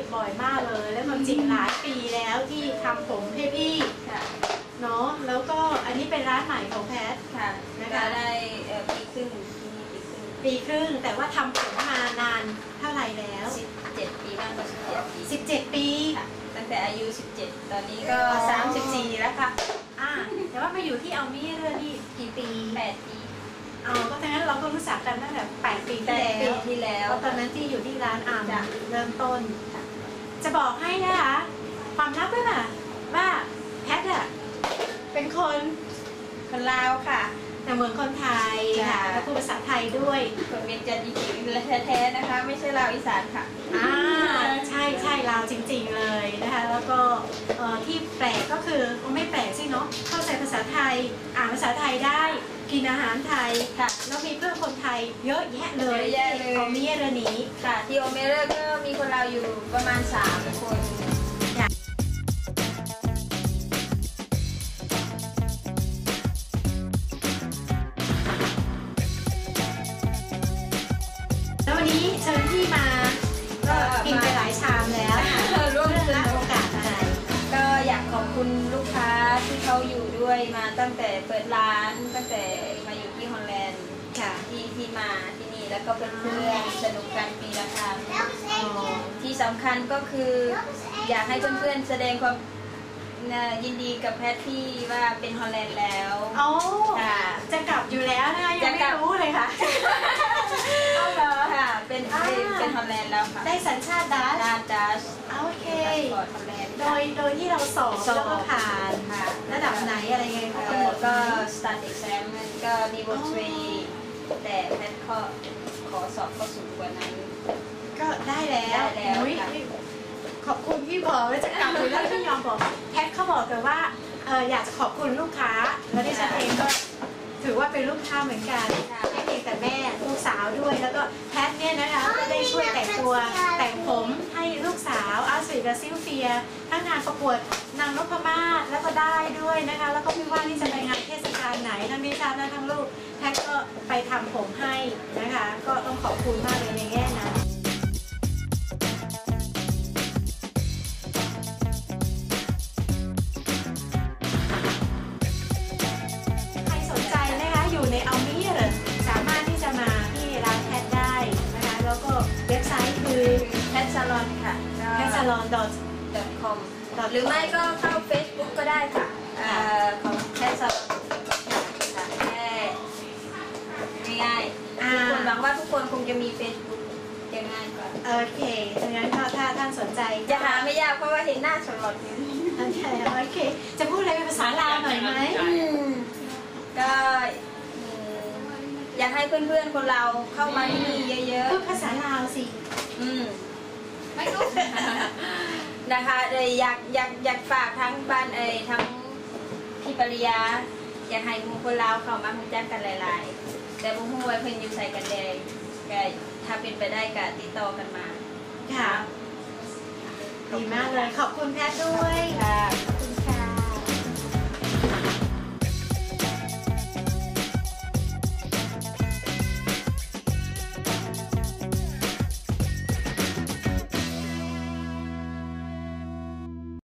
บ่อยมากเลยแล้วความจริงหลายปีแล้วที่ทำผมให้พี่เนาะแล้วก็อันนี้เป็นร้านใหม่ของแพทค่ะนะคะได้ปีครึ่งปีครึ่งแต่ว่าทำผมมานานเท่าไหร่แล้ว 17 ปีมากกว่า 17 ปีตั้งแต่อายุ17ตอนนี้ก็34แล้วค่ะแต่ว่ามาอยู่ที่เอามี่เรื่องนี่กี่ปี 8 ปีก็ทั้งนั้นเราก็รู้จักกันตั้งแต่8 ปีที่แล้วตอนนั้นที่อยู่ที่ร้านเริ่มต้นจะบอกให้นะคะความลับด้วยล่ะว่าแพทอะเป็นคนลาวค่ะแต่เหมือนคนไทยค่ะแล้วพูดภาษาไทยด้วยคนเวียงจันทร์จริงๆและแท้ๆนะคะไม่ใช่ลาวอีสานค่ะใช่ลาวจริงๆเลยนะคะแล้วก็ที่แปลกก็คือไม่แปลกสิเนาะเข้าใจภาษาไทยอ่านภาษาไทยได้กินอาหารไทยค่ะแล้วมีเพื่อนคนไทยเยอะแยะเลยที่โอเมเรนี้ค่ะที่โอเมเรก็มีคนลาวอยู่ประมาณ3 คนวันนี้เชิญพี่มาก็กินไปหลายชามแล้วร่วมละโอกาสอะไรก็อยากขอบคุณลูกค้าที่เขาอยู่ด้วยมาตั้งแต่เปิดร้านตั้งแต่มาอยู่ที่ฮอลแลนด์ค่ะที่มาที่นี่แล้วก็เพื่อนๆสนุกกันปีละครั้งที่สำคัญก็คืออยากให้เพื่อนๆแสดงความยินดีกับแพทที่ว่าเป็นฮอลแลนด์แล้วค่ะจะกลับอยู่แล้วนะคะยังไม่รู้เลยค่ะค่ะเป็นฮอลแลนด์แล้วค่ะได้สัญชาติดัชโอเคโดยที่เราสอบแล้วก็ผ่านระดับไหนอะไรไงก็ start exam ก็ level 3แต่แพทขอสอบเข้าสูงกว่านั้นก็ได้แล้วขอบคุณพี่บอกว่าจะกลับอยู่แล้วพี่ยอมบอกแพทเขาบอกแต่ว่าอยากจะขอบคุณลูกค้าแล้วดิฉันเองก็ถือว่าเป็นลูกค้าเหมือนกันไม่เพียงแต่แม่ลูกสาวด้วยแล้วก็แพทเนี่ยนะคะก็ได้ช่วยแต่งตัวแต่งผมให้ลูกสาวอาสวีกับซิลเฟียทั้งงานประกวดนางนพมาศแล้วก็ได้ด้วยนะคะแล้วก็ไม่ว่าที่จะไปงานเทศกาลไหนทั้งดิฉันและทั้งลูกแพทก็ไปทำผมให้นะคะก็ต้องขอบคุณมากเลยในแง่นั้นในอัลมีสามารถที่จะมาที่ร้านแพทได้นะคะแล้วก็เว็บไซต์คือ petsalon ค่ะ petsalon.com หรือไม่ก็เข้า Facebook ก็ได้ค่ะของ petsalon แค่ง่ายๆทุกคนหวังว่าทุกคนคงจะมี Facebook จะง่ายกว่าโอเคดังนั้นก็ถ้าท่านสนใจจะหาไม่ยากเพราะว่าเห็นหน้าชลอดอยู่โอเคจะพูดอะไรเป็นภาษาลาวหน่อยไหมก็อยากให้เพื่อนๆคนเราเข้ามาที่นี่เยอะๆพูดภาษาลาวสิไม่รู้นะคะเลยอยากฝากทั้งบ้านทั้งพี่ปริยาอยากให้หมู่คนเราเข้ามารู้จักกันหลายๆแต่บุ้งหูไว้เพิ่นอยู่ใส่กันแดงก็ถ้าเป็นไปได้ก็ติดต่อกันมาค่ะดีมากเลยขอบคุณแพทย์ด้วยค่ะ